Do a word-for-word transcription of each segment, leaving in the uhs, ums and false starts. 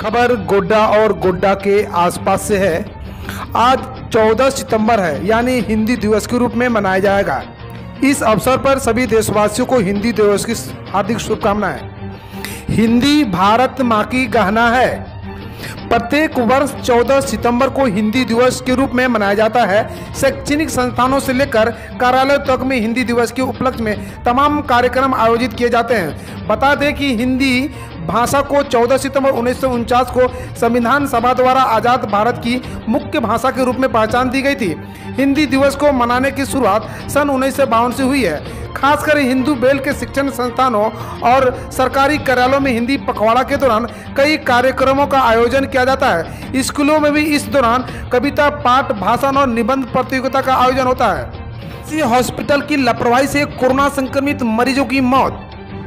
खबर गोड्डा और गोड्डा के आसपास से है। आज चौदह सितंबर है, यानी हिंदी दिवस के रूप में मनाया जाएगा। इस अवसर पर सभी देशवासियों को हिंदी दिवस की हार्दिक शुभकामनाएं। हिंदी भारत माँ की गहना है। प्रत्येक वर्ष चौदह सितंबर को हिंदी दिवस के रूप में मनाया जाता है। शैक्षणिक संस्थानों से लेकर कार्यालय तक में हिंदी दिवस के उपलक्ष्य में तमाम कार्यक्रम आयोजित किए जाते हैं। बता दें कि हिंदी भाषा को चौदह सितंबर उन्नीस सौ उनचास को संविधान सभा द्वारा आज़ाद भारत की मुख्य भाषा के रूप में पहचान दी गई थी। हिंदी दिवस को मनाने की शुरुआत सन उन्नीस सौ बावन से हुई है। खासकर हिंदू बेल के शिक्षण संस्थानों और सरकारी कार्यालयों में हिंदी पखवाड़ा के दौरान कई कार्यक्रमों का आयोजन किया जाता है। स्कूलों में भी इस दौरान कविता पाठ, भाषण और निबंध प्रतियोगिता का आयोजन होता है। इसी हॉस्पिटल की लापरवाही से कोरोना संक्रमित मरीजों की मौत।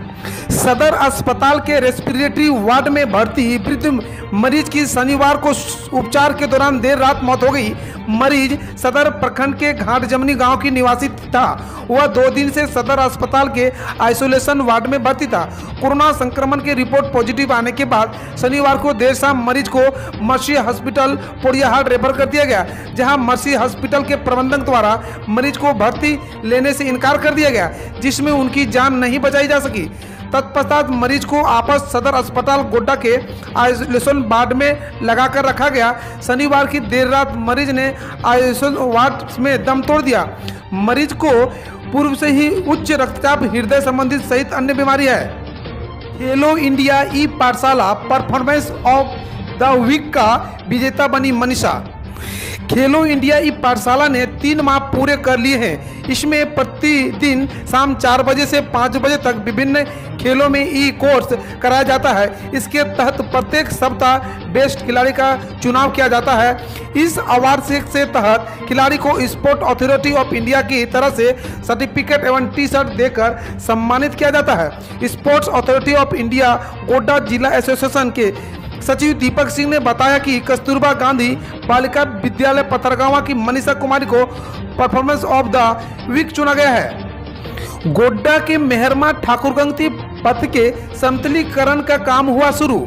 सदर अस्पताल के रेस्पिरेटरी वार्ड में भर्ती वृद्ध मरीज की शनिवार को उपचार के दौरान देर रात मौत हो गई। मरीज सदर प्रखंड के घाट जमनी गांव की निवासी था। वह दो दिन से सदर अस्पताल के आइसोलेशन वार्ड में भर्ती था। कोरोना संक्रमण की रिपोर्ट पॉजिटिव आने के बाद शनिवार को देर शाम मरीज को मर्सी हॉस्पिटल पोड़ियाहाट रेफर कर दिया गया, जहां मर्सी हॉस्पिटल के प्रबंधक द्वारा मरीज को भर्ती लेने से इनकार कर दिया गया, जिसमें उनकी जान नहीं बचाई जा सकी। तत्पश्चात मरीज को आपस सदर अस्पताल गोड्डा के आइसोलेशन वार्ड में लगाकर रखा गया। शनिवार की देर रात मरीज ने आइसोलेशन वार्ड में दम तोड़ दिया। मरीज को पूर्व से ही उच्च रक्तचाप, हृदय संबंधित सहित अन्य बीमारी है। खेलो इंडिया ई पाठशाला परफॉर्मेंस ऑफ द वीक का विजेता बनी मनीषा। खेलो इंडिया ई पाठशाला ने तीन माह पूरे कर लिए हैं। इसमें प्रतिदिन शाम चार बजे से पाँच बजे तक विभिन्न खेलों में ई कोर्स कराया जाता है। इसके तहत प्रत्येक सप्ताह बेस्ट खिलाड़ी का चुनाव किया जाता है। इस अवार्ड से तहत खिलाड़ी को स्पोर्ट अथॉरिटी ऑफ इंडिया की तरफ से सर्टिफिकेट एवं टी शर्ट देकर सम्मानित किया जाता है। Sports authority of India Godda जिला एसोसिएशन के सचिव दीपक सिंह ने बताया कि कस्तूरबा गांधी बालिका विद्यालय पथरगांव की मनीषा कुमारी को परफॉर्मेंस ऑफ द वीक चुना गया है। गोड्डा के मेहरमा ठाकुरगंगती पथ के समतलीकरण का काम हुआ शुरू।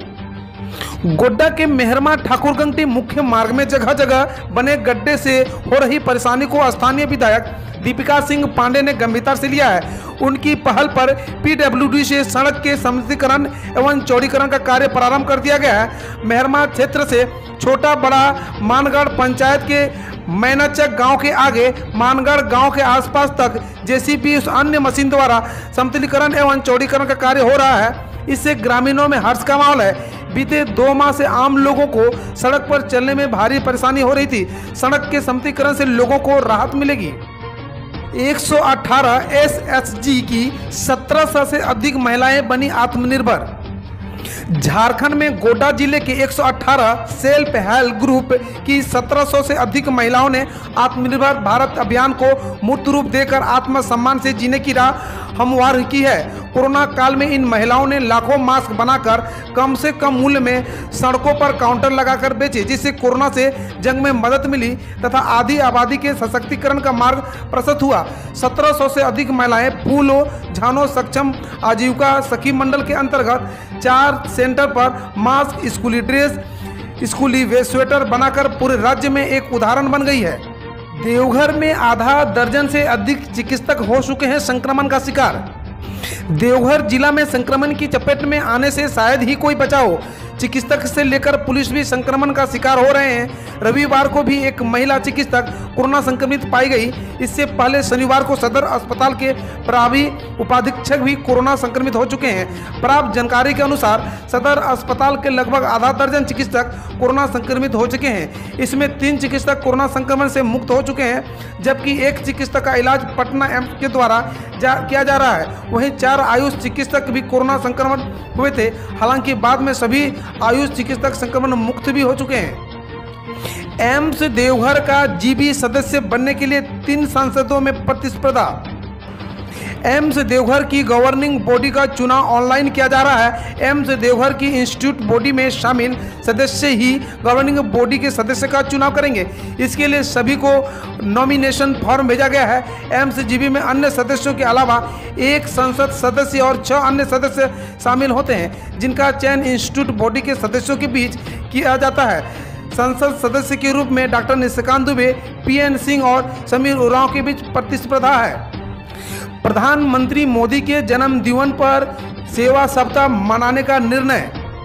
गोड्डा के मेहरमा ठाकुरगंगटी मुख्य मार्ग में जगह जगह बने गड्ढे से हो रही परेशानी को स्थानीय विधायक दीपिका सिंह पांडे ने गंभीरता से लिया है। उनकी पहल पर पीडब्ल्यूडी से सड़क के समतलीकरण एवं चौड़ीकरण का कार्य प्रारंभ कर दिया गया है। मेहरमा क्षेत्र से छोटा बड़ा मानगढ़ पंचायत के मैनाचक गांव के आगे मानगढ़ गांव के आसपास तक जेसीबी अन्य मशीन द्वारा समतलीकरण एवं चौड़ीकरण का कार्य हो रहा है। इससे ग्रामीणों में हर्ष का माहौल है। बीते दो माह से आम लोगों को सड़क पर चलने में भारी परेशानी हो रही थी। सड़क के समतलीकरण से लोगों को राहत मिलेगी। एक सौ अठारह एस एच जी की सत्रह सौ से अधिक महिलाएं बनी आत्मनिर्भर। झारखंड में गोड्डा जिले के एक सौ अठारह सेल्फ हेल्प ग्रुप की सत्रह सौ से अधिक महिलाओं ने आत्मनिर्भर भारत अभियान को मूर्त रूप देकर आत्मसम्मान से जीने की राह हमवार की है। कोरोना काल में इन महिलाओं ने लाखों मास्क बनाकर कम से कम मूल्य में सड़कों पर काउंटर लगाकर बेचे, जिससे कोरोना से जंग में मदद मिली तथा आधी आबादी के सशक्तिकरण का मार्ग प्रशस्त हुआ। सत्रह सौ से अधिक महिलाएं फूलो झानो सक्षम आजीविका सखी मंडल के अंतर्गत चार सेंटर पर मास्क, स्कूली ड्रेस, स्कूली वेस्ट स्वेटर बनाकर पूरे राज्य में एक उदाहरण बन गई है। देवघर में आधा दर्जन से अधिक चिकित्सक हो चुके हैं संक्रमण का शिकार। देवघर जिला में संक्रमण की चपेट में आने से शायद ही कोई बचा हो। चिकित्सक से लेकर पुलिस भी संक्रमण का शिकार हो रहे हैं। रविवार को भी एक महिला चिकित्सक कोरोना संक्रमित पाई गई। इससे पहले शनिवार को सदर अस्पताल के प्रभारी उपाधीक्षक भी कोरोना संक्रमित हो चुके हैं। प्राप्त जानकारी के अनुसार सदर अस्पताल के लगभग आधा दर्जन चिकित्सक कोरोना संक्रमित हो चुके हैं। इसमें तीन चिकित्सक कोरोना संक्रमण से मुक्त हो चुके हैं, जबकि एक चिकित्सक का इलाज पटना एम्स के द्वारा जा, किया जा रहा है। वहीं चार आयुष चिकित्सक भी कोरोना संक्रमण हुए थे। हालांकि बाद में सभी आयुष चिकित्सक संक्रमण मुक्त भी हो चुके हैं। एम्स देवघर का जीबी सदस्य बनने के लिए तीन सांसदों में प्रतिस्पर्धा। एम्स देवघर की गवर्निंग बॉडी का चुनाव ऑनलाइन किया जा रहा है। एम्स देवघर की इंस्टीट्यूट बॉडी में शामिल सदस्य ही गवर्निंग बॉडी के सदस्य का चुनाव करेंगे। इसके लिए सभी को नॉमिनेशन फॉर्म भेजा गया है। एम्स जीबी में अन्य सदस्यों के अलावा एक संसद सदस्य और छह अन्य सदस्य शामिल होते हैं, जिनका चयन इंस्टीट्यूट बॉडी के सदस्यों के बीच किया जाता है। संसद सदस्य के रूप में doctor Nishikant Dubey, P N Singh और समीर उरांव के बीच प्रतिस्पर्धा है। प्रधानमंत्री मोदी के जन्मदिन पर सेवा सप्ताह मनाने का निर्णय।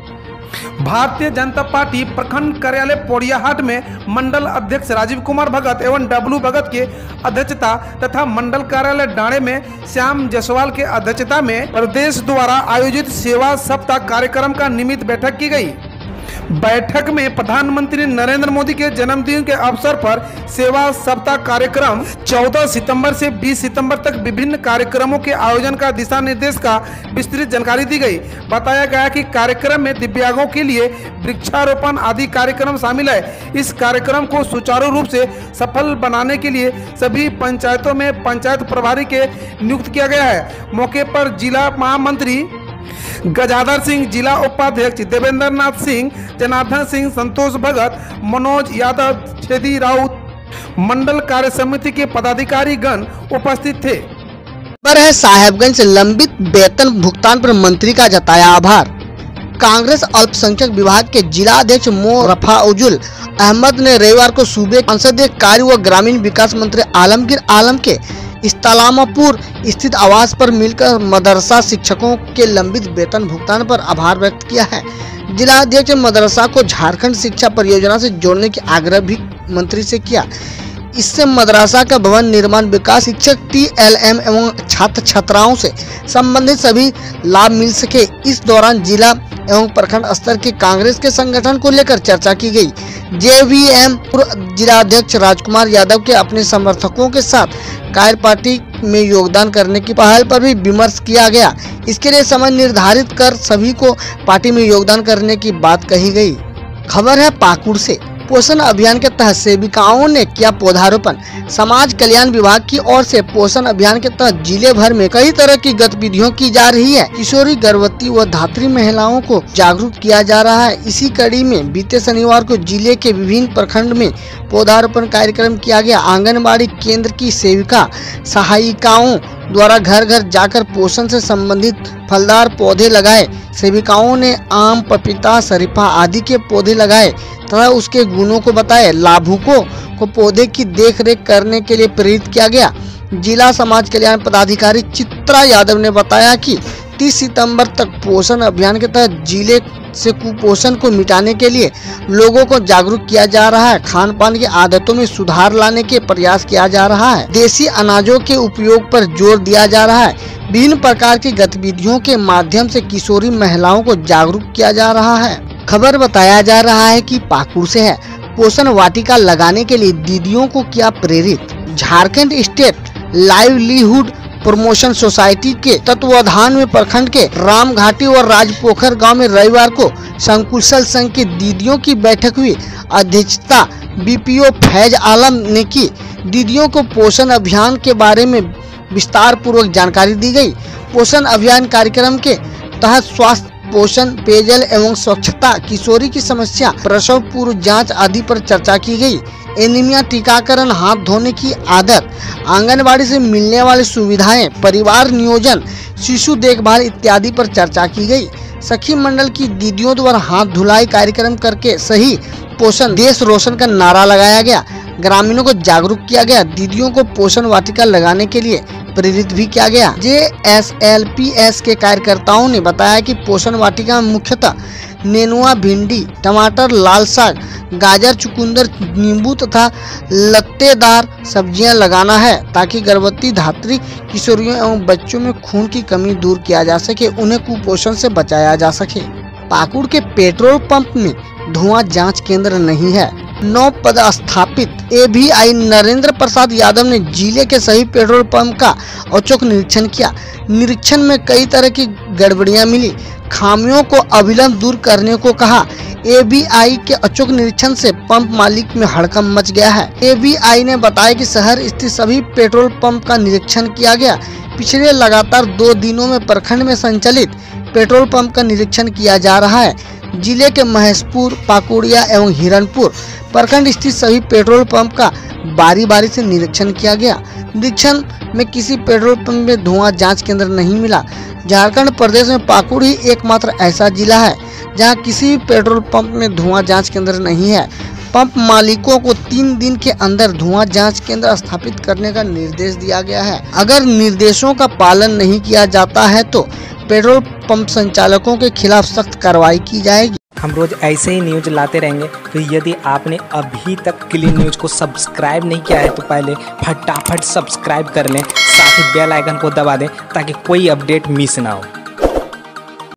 भारतीय जनता पार्टी प्रखंड कार्यालय पोड़ियाहाट में मंडल अध्यक्ष राजीव कुमार भगत एवं डब्लू भगत के अध्यक्षता तथा मंडल कार्यालय डाणे में श्याम जायसवाल के अध्यक्षता में प्रदेश द्वारा आयोजित सेवा सप्ताह कार्यक्रम का निमित्त बैठक की गई। बैठक में प्रधानमंत्री नरेंद्र मोदी के जन्मदिन के अवसर पर सेवा सप्ताह कार्यक्रम चौदह सितंबर से बीस सितंबर तक विभिन्न कार्यक्रमों के आयोजन का दिशा निर्देश का विस्तृत जानकारी दी गई। बताया गया कि कार्यक्रम में दिव्यांगों के लिए वृक्षारोपण आदि कार्यक्रम शामिल है। इस कार्यक्रम को सुचारू रूप से सफल बनाने के लिए सभी पंचायतों में पंचायत प्रभारी के नियुक्त किया गया है। मौके पर जिला महामंत्री गजाधर सिंह, जिला उपाध्यक्ष देवेंद्र नाथ सिंह, जनार्दन सिंह, संतोष भगत, मनोज यादव, छेदी राउत, मंडल कार्य समिति के पदाधिकारी गण उपस्थित थे। पर है साहेबगंज से लंबित वेतन भुगतान पर मंत्री का जताया आभार। कांग्रेस अल्पसंख्यक विभाग के जिला अध्यक्ष मो रफाउजुल अहमद ने रविवार को सूबे संसदीय कार्य व ग्रामीण विकास मंत्री आलमगीर आलम के इस्लामापुर स्थित आवास पर मिलकर मदरसा शिक्षकों के लंबित वेतन भुगतान पर आभार व्यक्त किया है। जिला अध्यक्ष मदरसा को झारखंड शिक्षा परियोजना से जोड़ने की आग्रह भी मंत्री से किया। इससे मदरसा का भवन निर्माण, विकास, शिक्षक, टीएलएम एवं छात्र छात्राओं से संबंधित सभी लाभ मिल सके। इस दौरान जिला एवं प्रखंड स्तर के कांग्रेस के संगठन को लेकर चर्चा की गई। जेवीएम जिला अध्यक्ष राजकुमार यादव के अपने समर्थकों के साथ कार्य पार्टी में योगदान करने की पहल पर भी विमर्श किया गया। इसके लिए समय निर्धारित कर सभी को पार्टी में योगदान करने की बात कही गई। खबर है पाकुड़ से। पोषण अभियान के तहत सेविकाओं ने किया पौधारोपण। समाज कल्याण विभाग की ओर से पोषण अभियान के तहत जिले भर में कई तरह की गतिविधियों की जा रही है। किशोरी, गर्भवती व धात्री महिलाओं को जागरूक किया जा रहा है। इसी कड़ी में बीते शनिवार को जिले के विभिन्न प्रखंड में पौधारोपण कार्यक्रम किया गया। आंगनबाड़ी केंद्र की सेविका सहायिकाओं द्वारा घर घर जाकर पोषण से संबंधित फलदार पौधे लगाए। सेविकाओं ने आम, पपीता, शरीफा आदि के पौधे लगाए तथा उसके गुणों को बताए। लाभुकों को पौधे की देखरेख करने के लिए प्रेरित किया गया। जिला समाज कल्याण पदाधिकारी चित्रा यादव ने बताया कि तीस सितंबर तक पोषण अभियान के तहत जिले से कुपोषण को मिटाने के लिए लोगों को जागरूक किया जा रहा है। खान पान की आदतों में सुधार लाने के प्रयास किया जा रहा है। देसी अनाजों के उपयोग पर जोर दिया जा रहा है। विभिन्न प्रकार की गतिविधियों के माध्यम से किशोरी महिलाओं को जागरूक किया जा रहा है। खबर बताया जा रहा है कि पाकुड़ से है। पोषण वाटिका लगाने के लिए दीदियों को किया प्रेरित। Jharkhand state livelihood promotion society के तत्वाधान में प्रखंड के रामघाटी और राजपोखर गांव में रविवार को संकुशल संघ की दीदियों की बैठक हुई। अध्यक्षता बीपीओ फैज आलम ने की। दीदियों को पोषण अभियान के बारे में विस्तार पूर्वक जानकारी दी गई। पोषण अभियान कार्यक्रम के तहत स्वास्थ्य, पोषण, पेयजल एवं स्वच्छता, किशोरी की समस्या, प्रसव पूर्व जांच आदि पर चर्चा की गई। एनीमिया, टीकाकरण, हाथ धोने की आदत, आंगनबाड़ी से मिलने वाली सुविधाएं, परिवार नियोजन, शिशु देखभाल इत्यादि पर चर्चा की गई। सखी मंडल की दीदियों द्वारा हाथ धुलाई कार्यक्रम करके सही पोषण देश रोशन का नारा लगाया गया। ग्रामीणों को जागरूक किया गया। दीदियों को पोषण वाटिका लगाने के लिए प्रेरित भी किया गया। J S L P S के कार्यकर्ताओं ने बताया कि पोषण वाटिका में मुख्यतः नेनुआ, भिंडी, टमाटर, लाल साग, गाजर, चुकंदर, नींबू तथा लत्तेदार सब्जियां लगाना है ताकि गर्भवती, धात्री, किशोरियों एवं बच्चों में खून की कमी दूर किया जा सके, उन्हें कुपोषण से बचाया जा सके। पाकुड़ के पेट्रोल पंप में धुआं जांच केंद्र नहीं है। नौ पदस्थापित ए भी आई नरेंद्र प्रसाद यादव ने जिले के सही पेट्रोल पंप का औचक निरीक्षण किया। निरीक्षण में कई तरह की गड़बड़ियां मिली। खामियों को अविलंब दूर करने को कहा। ए बी आई के अचूक निरीक्षण से पंप मालिक में हड़कंप मच गया है। ए बी आई ने बताया कि शहर स्थित सभी पेट्रोल पंप का निरीक्षण किया गया। पिछले लगातार दो दिनों में प्रखंड में संचालित पेट्रोल पंप का निरीक्षण किया जा रहा है। जिले के महेशपुर, पाकुड़िया एवं हिरणपुर प्रखंड स्थित सभी पेट्रोल पंप का बारी बारी से निरीक्षण किया गया। निरीक्षण में किसी पेट्रोल पंप में धुआं जांच केंद्र नहीं मिला। झारखंड प्रदेश में पाकुड़ ही एकमात्र ऐसा जिला है जहां किसी भी पेट्रोल पंप में धुआं जांच केंद्र नहीं है। पंप मालिकों को तीन दिन के अंदर धुआं जांच केंद्र स्थापित करने का निर्देश दिया गया है। अगर निर्देशों का पालन नहीं किया जाता है तो पेट्रोल पंप संचालकों के खिलाफ सख्त कार्रवाई की जाएगी। हम रोज ऐसे ही न्यूज लाते रहेंगे, तो यदि आपने अभी तक क्लीन न्यूज को सब्सक्राइब नहीं किया है तो पहले फटाफट सब्सक्राइब कर लें, साथ ही बेल आइकन को दबा दें ताकि कोई अपडेट मिस ना हो।